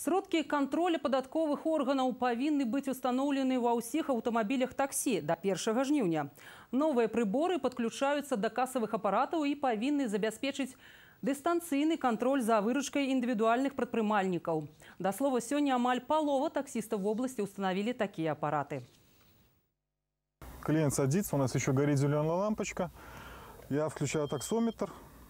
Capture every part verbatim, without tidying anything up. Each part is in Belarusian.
Сродкі контроля падатковых органаў павінны быць установлены ва ўсіх аўтамабілях таксі до першага жніўня. Новыя прыборы падключаюцца да касавых апаратаў і павінны забяспечыць дыстанцыйны контроль за выручкай індывідуальных прадпрымальнікаў. Да слова, сёння амаль палова таксістаў в области установили такие аппараты. Клиент садится, у нас еще горит зеленая лампочка. Я включаю таксометр.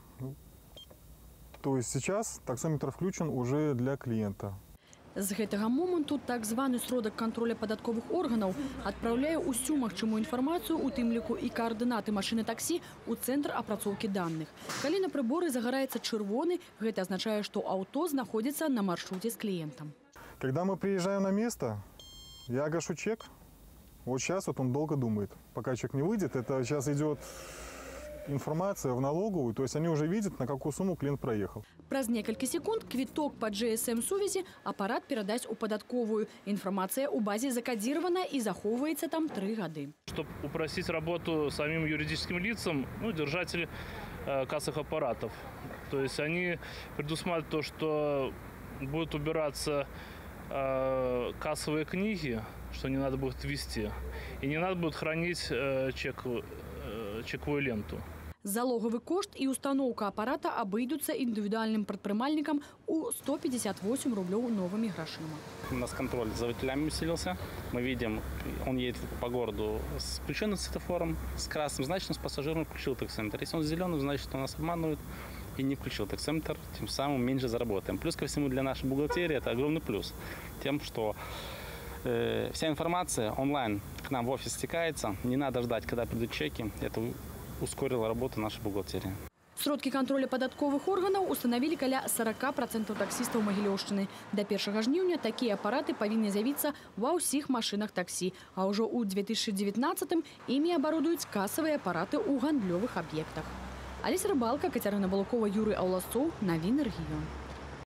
То есть сейчас таксометр включен уже для клиента. З гэтага моманту так званы сродак контроля падатковых органаў адпраўляе ўсю магчымую інфармацыю, у тым ліку і каардынаты машыны таксі ў цэнтр апрацоўкі даных. Калі на прыборы загараецца чырвоны, гэта азначае, што аўто знаходзіцца на маршруце з кліентам. Когда мы приезжаем на место, я гашу чек. Вот сейчас вот он долго думает. Пока чек не выйдет, это сейчас идет информация в налоговую, то есть они уже видят, на какую сумму клиент проехал. Праз некалькі секунд квіток па джи эс эм-сувязі апарат перадасць у падатковую. Інфармацыя ў базе закодирована и захоўваецца там три гады. Чтобы упростить работу самим юридическим лицам, ну, держатели э, кассовых аппаратов. То есть они предусматривают то, что будут убираться э, кассовые книги, что не надо будет вести, и не надо будет хранить э, чек, э, чековую ленту. Залоговый кошт и установка аппарата обойдутся индивидуальным предпринимальникам у сто пятьдесят восемь рублей новыми грошима. У нас контроль за водителями усилился. Мы видим, он едет по городу с включенным светофором, с красным, значит, он с пассажиром включил таксометр. Если он с зеленым, значит, он нас обманывает и не включил таксометр, тем самым меньше заработаем. Плюс ко всему для нашей бухгалтерии это огромный плюс. Тем, что э, вся информация онлайн к нам в офис стекается, не надо ждать, когда придут чеки. Это ускорила работу нашей бухгалтерии. Сродкі контроля падатковых органаў установили каля сорока процентов таксистов Магілёўшчыны. До первого жніўня такие аппараты павінны з'явіцца ва ўсіх машинах такси, а уже у две тысячи девятнадцатом ими оборудуюць кассовые аппараты у гандлёвых объектах. Аліса Рыбалка, Кацярына Балукова, Юрий Ауласцоў. Навіны рэгіён.